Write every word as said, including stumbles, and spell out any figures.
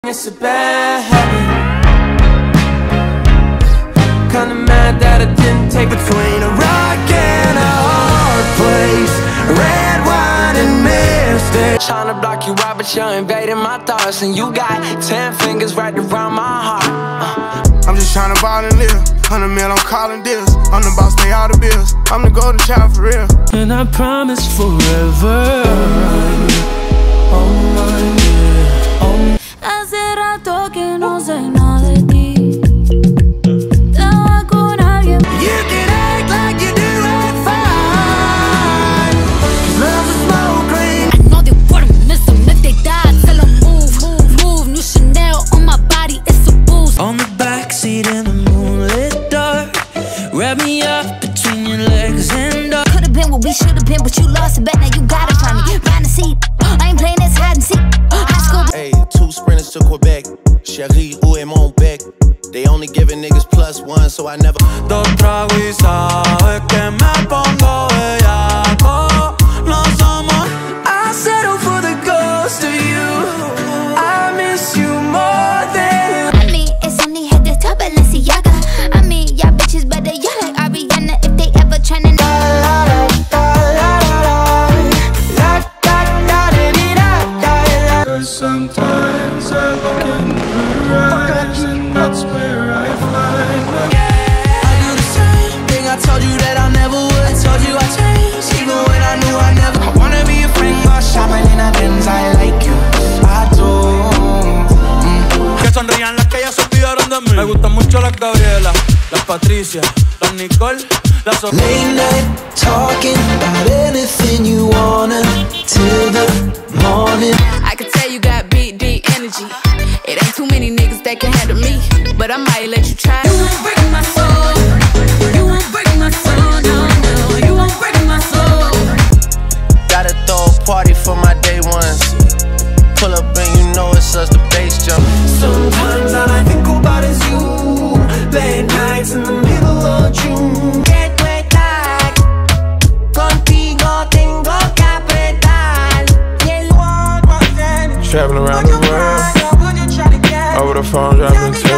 It's a bad habit. Kinda mad that I didn't take between a rock and a hard place, red wine and mystic. Tryna block you out, but you're invading my thoughts, and you got ten fingers right around my heart. uh. I'm just tryna ball and live. Hundred mil, I'm calling deals. I'm the boss, pay all the bills. I'm the golden child for real. And I promise forever. Oh my, yeah. Oh. Hace rato que no sé nada de ti. Estaba con alguien. You can act like you do it fine. Love's a smoke ring. I know they wouldn't miss them if they died. Tell them move, move, move. New Chanel on my body, it's a boost. On the backseat in the moonlit dark, wrap me up between your legs and up. Could've been what we should've been, but you lost it, bet now you gotta find me. Find a seat, I ain't playing this hide and seek. High school. Hey, two sprinters to Quebec. Chérie, où est mon bec? They only giving niggas plus one, so I never. Dos tragos y sabes que me pongo bellaco. No somos. I settle for the ghost of you. I miss you more than. I mean, it's only hit the top, Balenciaga. I mean, y'all bitches better yell like Ariana if they ever tryna. Sometimes I look in her eyes, and that's where I find love. I do the same thing I told you that I never would. I told you I changed, even when I knew I never. I wanna be your friend, but shopping in a Benz, I like you, I do. Mm. Que sonrían las que ya se olvidaron de mí. Me gustan mucho las Gabriela, las Patricia, las Nicole, las Sofía. Late night talking about anything you wanna till the morning. I can tell you got big, deep energy. It ain't too many niggas that can handle me, but I might let you try. You won't break my soul. You won't break my soul. No, no, you won't break my soul. Gotta throw a party for my day ones. Pull up and you know it's us, the bass jump. Sometimes all I think about is you. Late nights in the middle of June. Get way like contigo tengo que apretar. Traveling around the world, over the phone, dropping